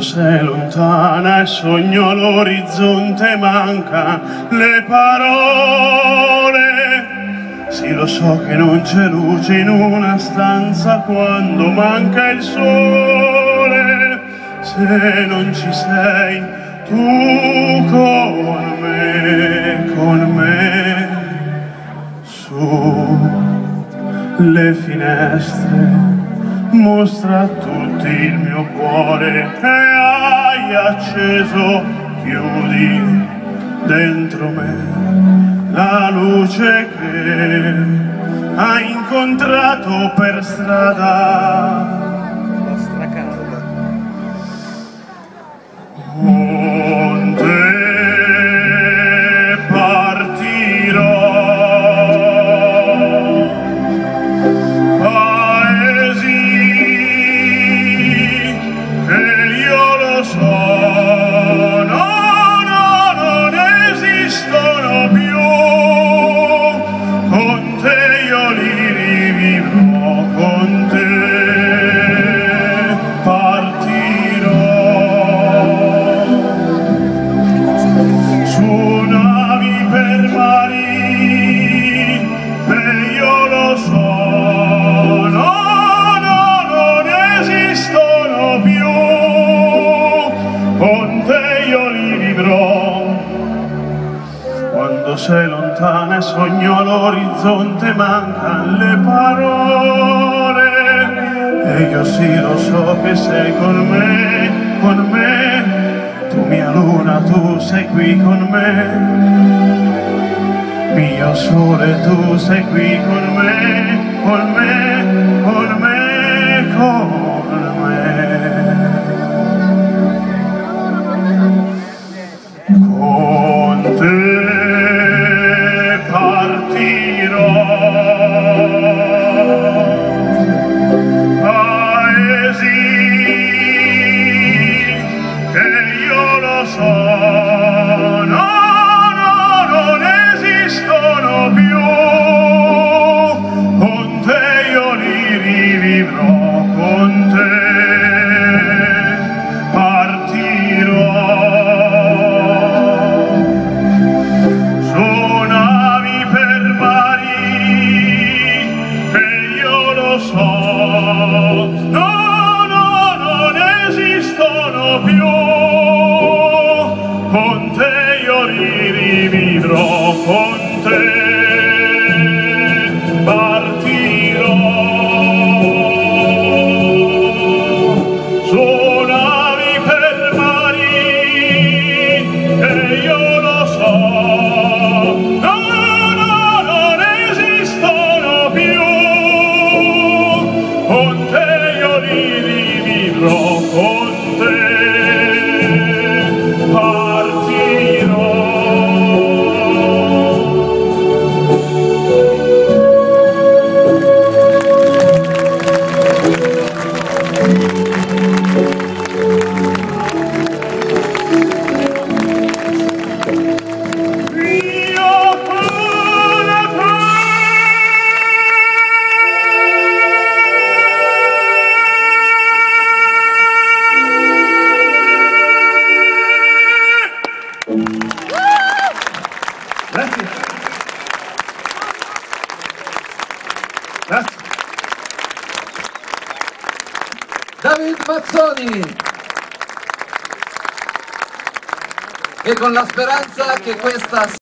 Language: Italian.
sei lontana e sogno l'orizzonte, manca le parole. Sì, lo so che non c'è luce in una stanza quando manca il sole. Se non ci sei tu con me, su le finestre mostra a tutti il mio cuore e hai acceso, chiudi dentro me la luce che hai incontrato per strada. Con te partirò, paesi che io lo so, no, non esistono più. Con te io li rivivrò, con te partirò. Su navi per mari, e io lo so, no, non esistono più. Con te io li vivrò. Quando sei lontana e sogno all'orizzonte, mancano le parole. E io sì lo so che sei con me, con me. Tu mia luna, tu sei qui con me. Mio sole, tu sei qui con me, con me, con me, con me. Con te partirò, paesi che io lo so, no, non esistono più. Con te io li rivivrò, con te partirò. Su navi per mari, e io lo so, no, non esistono più. Con te io li rivivrò, con te partirò. Su navi per mari, e io lo so, no, non esistono più. Con te io li rivivrò, con te partirò. Grazie. Grazie. David Mazzoni, e con la speranza che questa